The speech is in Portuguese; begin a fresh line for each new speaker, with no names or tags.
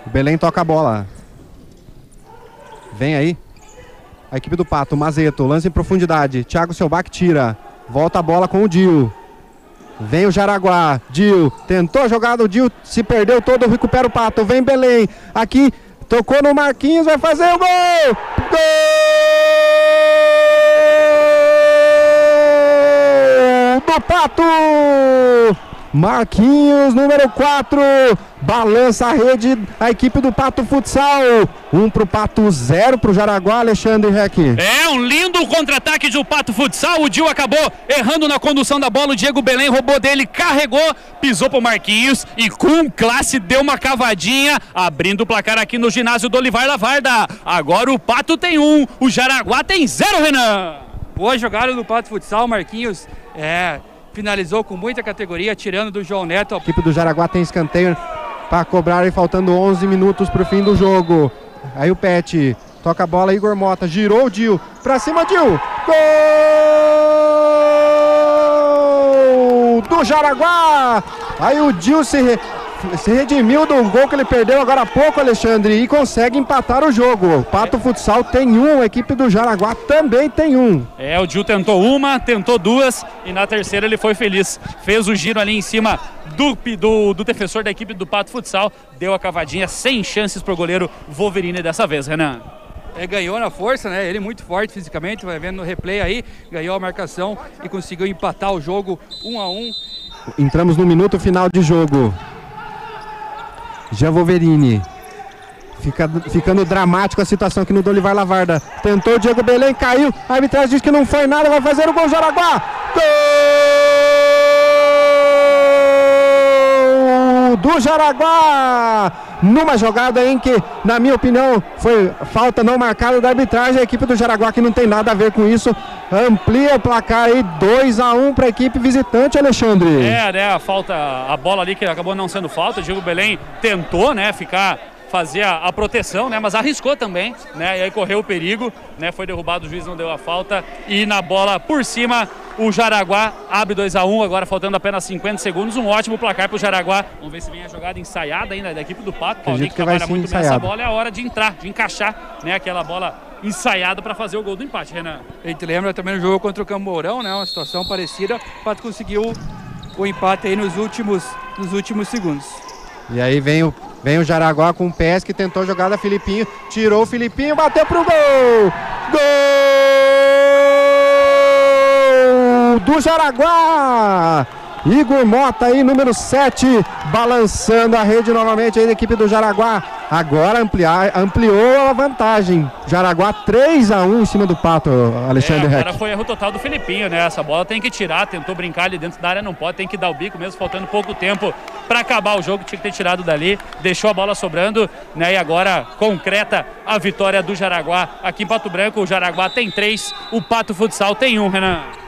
O Belém toca a bola. Vem aí a equipe do Pato. Mazeto, lance em profundidade. Thiago Selbach tira. Volta a bola com o Dil. Vem o Jaraguá. Dil tentou a jogada. O Dil se perdeu todo. Recupera o Pato. Vem Belém. Aqui tocou no Marquinhos. Vai fazer o gol. Gol do Pato. Marquinhos, número 4, balança a rede, a equipe do Pato Futsal. 1 pro Pato, 0 pro Jaraguá, Alexandre Reck.
É um lindo contra-ataque do Pato Futsal. O Dil acabou errando na condução da bola. O Diego Belém roubou dele, carregou, pisou pro Marquinhos e com classe deu uma cavadinha, abrindo o placar aqui no ginásio do Olivar Lavarda. Agora o Pato tem 1, o Jaraguá tem 0, Renan.
Boa jogada do Pato Futsal, Marquinhos. Finalizou com muita categoria, tirando do João Neto.
A equipe do Jaraguá tem escanteio para cobrar e faltando 11 minutos para o fim do jogo. Aí o Pet toca a bola, Igor Mota, girou o Dil, para cima Dil. Gol do Jaraguá! Aí o Dil se redimiu do gol que ele perdeu agora há pouco, Alexandre, e consegue empatar o jogo. Pato Futsal tem 1, a equipe do Jaraguá também tem 1.
O Dil tentou uma, tentou 2 e na terceira ele foi feliz. Fez o giro ali em cima do defensor da equipe do Pato Futsal, deu a cavadinha sem chances pro goleiro Wolverine dessa vez, Renan.
Ganhou na força, né? Ele muito forte fisicamente, vai vendo no replay aí, ganhou a marcação e conseguiu empatar o jogo 1-1.
Entramos no minuto final de jogo. Jean Wolverine. Ficando dramático a situação aqui no Olivar Lavarda. Tentou o Diego Belém, caiu. A arbitragem diz que não foi nada, vai fazer o gol Jaraguá. Gol do Jaraguá! Numa jogada em que, na minha opinião, foi falta não marcada da arbitragem. A equipe do Jaraguá, que não tem nada a ver com isso, amplia o placar aí, 2-1 para a equipe visitante, Alexandre.
A falta, a bola ali que acabou não sendo falta. O Diego Belém tentou, fazer a proteção, mas arriscou também, e aí correu o perigo, foi derrubado, o juiz não deu a falta e na bola por cima o Jaraguá abre 2-1, agora faltando apenas 50 segundos, um ótimo placar para o Jaraguá. Vamos ver se vem a jogada ensaiada ainda da equipe do Pato. Paulinho que trabalha muito bem essa bola, é a hora de entrar, de encaixar, aquela bola ensaiada para fazer o gol do empate, Renan.
A gente lembra também no jogo contra o Camorão, uma situação parecida, o Pato conseguiu o empate aí nos últimos segundos.
E aí vem o Jaraguá com o PS que tentou jogar da Filipinho, tirou o Filipinho, bateu pro gol! Gol do Jaraguá! Igor Mota aí, número 7, balançando a rede novamente aí da equipe do Jaraguá. Agora ampliou a vantagem. Jaraguá 3-1 em cima do Pato, Alexandre Reck.
Agora foi erro total do Filipinho, Essa bola tem que tirar, tentou brincar ali dentro da área, não pode, tem que dar o bico mesmo, faltando pouco tempo para acabar o jogo, tinha que ter tirado dali, deixou a bola sobrando, E agora concreta a vitória do Jaraguá aqui em Pato Branco. O Jaraguá tem 3, o Pato Futsal tem 1, Renan.